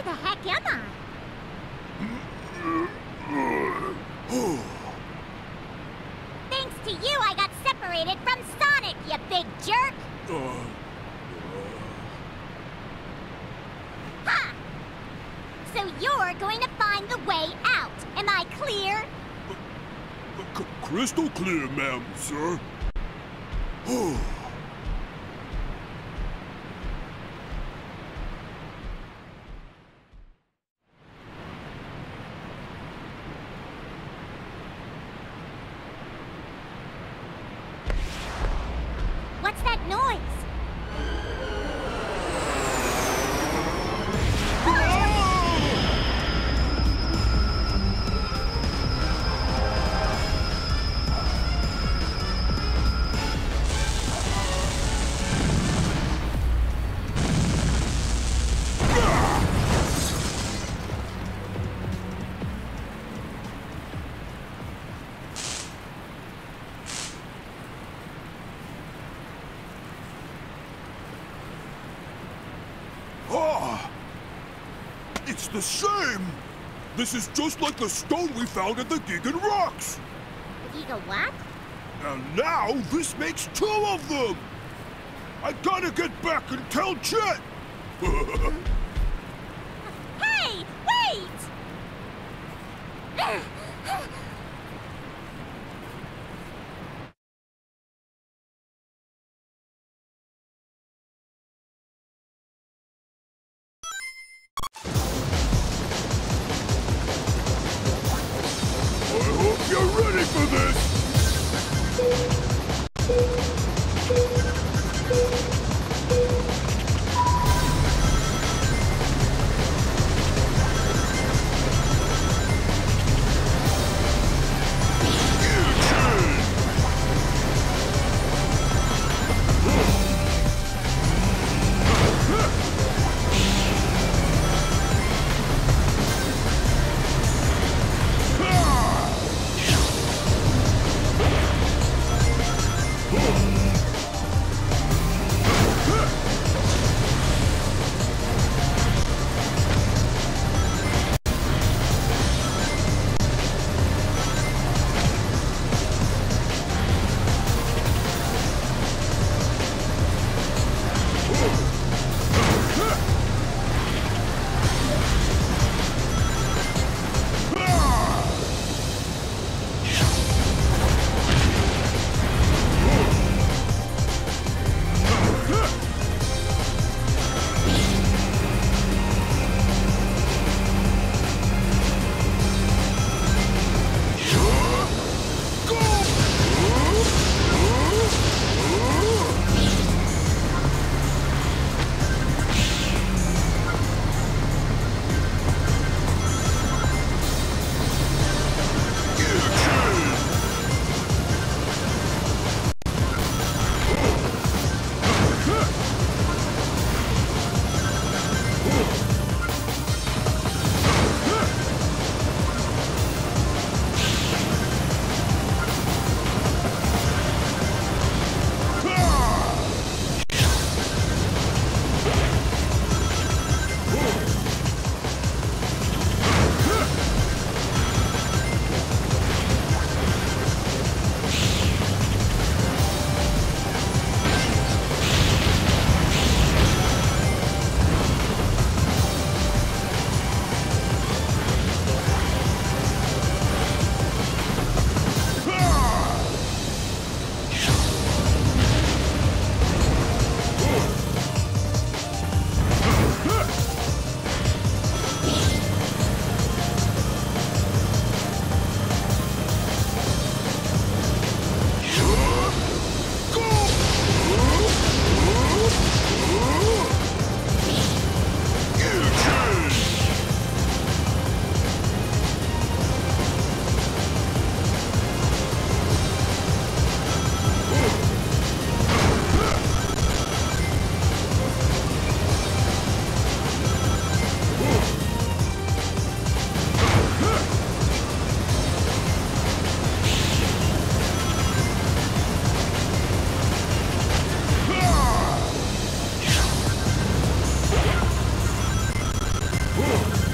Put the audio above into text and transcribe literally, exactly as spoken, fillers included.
the heck am I? Thanks to you, I got separated from Sonic, you big jerk! Uh, Ha! So you're going to find the way out. Am I clear? c crystal clear, ma'am, sir. What's that noise? Ah! It's the same! This is just like the stone we found at the Gigan Rocks! The Giga what? And now this makes two of them! I gotta get back and tell Jet! Hey! Wait! I hope you're ready for this! Oh.